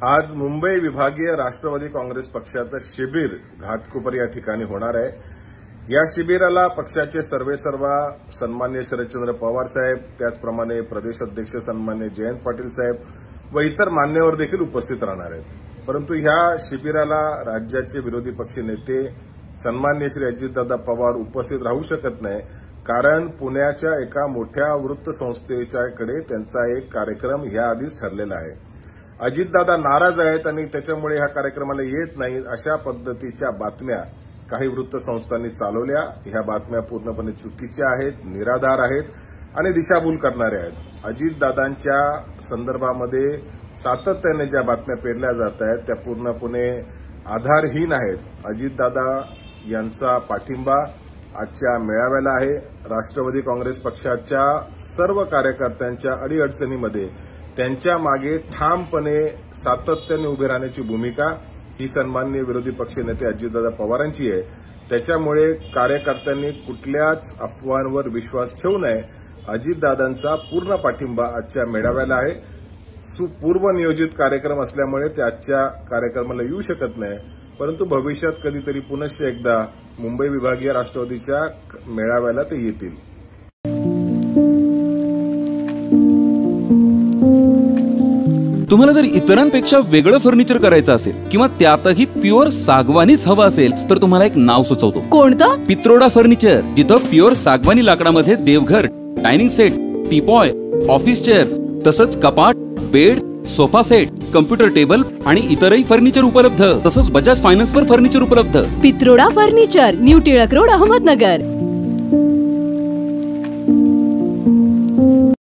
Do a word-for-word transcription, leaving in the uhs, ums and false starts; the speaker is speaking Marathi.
आज मुंबई विभागीय राष्ट्रवादी काँग्रेस पक्षाचं शिबिर घाटकोपर या ठिकाणी होणार आहे। या शिबिराला पक्षाचे सर्वेसर्वा सन्माननीय शरदचंद्र पवार साहेब, त्याचप्रमाणे प्रदेश अध्यक्ष सन्माननीय जयंत पाटील साहेब व इतर मान्यवर देखील उपस्थित राहणार आहेत। परंतु ह्या शिबिराला राज्याचे विरोधी पक्ष नेते सन्माननीय श्री अजितदादा पवार उपस्थित राहू शकत नाही, कारण पुण्याच्या एका मोठ्या वृत्तसंस्थेच्याकडे त्यांचा एक कार्यक्रम याआधीच ठरलेला आहे। अजितदादा नाराज आहेत आणि त्याच्यामुळे ह्या कार्यक्रमाला येत नाहीत अशा पद्धतीच्या बातम्या काही वृत्तसंस्थांनी चालवल्या। ह्या बातम्या पूर्णपणे चुकीच्या आहेत, निराधार आहेत आणि दिशाभूल करणाऱ्या आहेत। अजितदादांच्या संदर्भामध्ये सातत्याने ज्या बातम्या पेरल्या जात आहेत त्या पूर्णपणे आधारहीन आहेत। अजितदादा यांचा पाठिंबा आजच्या मेळाव्याला आहे। राष्ट्रवादी काँग्रेस पक्षाच्या सर्व कार्यकर्त्यांच्या अडीअडचणीमध्ये त्यांच्या मागे ठामपणे सातत्याने उभे राहण्याची भूमिका ही सन्माननीय विरोधी पक्षनेते अजितदादा पवारांची आहे। त्याच्यामुळे कार्यकर्त्यांनी कुठल्याच अफवांवर विश्वास ठेवू नये। अजितदादांचा पूर्ण पाठिंबा आजच्या मेळाव्याला आहे। सुपूर्वनियोजित कार्यक्रम असल्यामुळे ते आजच्या कार्यक्रमाला येऊ शकत नाही, परंतु भविष्यात कधीतरी पुनश्च एकदा मुंबई विभागीय राष्ट्रवादीच्या मेळाव्याला ते येतील। तुम्हाला जर इतरांपेक्षा वेगळं फर्निचर करायचं असेल किंवा त्यातही प्युअर सागवानीच हवं असेल तर तुम्हाला एक नाव सुचवतो। कोणतं? पित्रोडा फर्निचर, जिथं प्युअर सागवानी लाकडामध्ये देवघर, dining set, teapoy, office chair तसंच कपाट, bed, sofa set, computer table आणि इतरही फर्निचर उपलब्ध। तसंच बजाज फायनान्सवर फर्निचर उपलब्ध। Pitroda furniture, new Tilak road, Ahmednagar.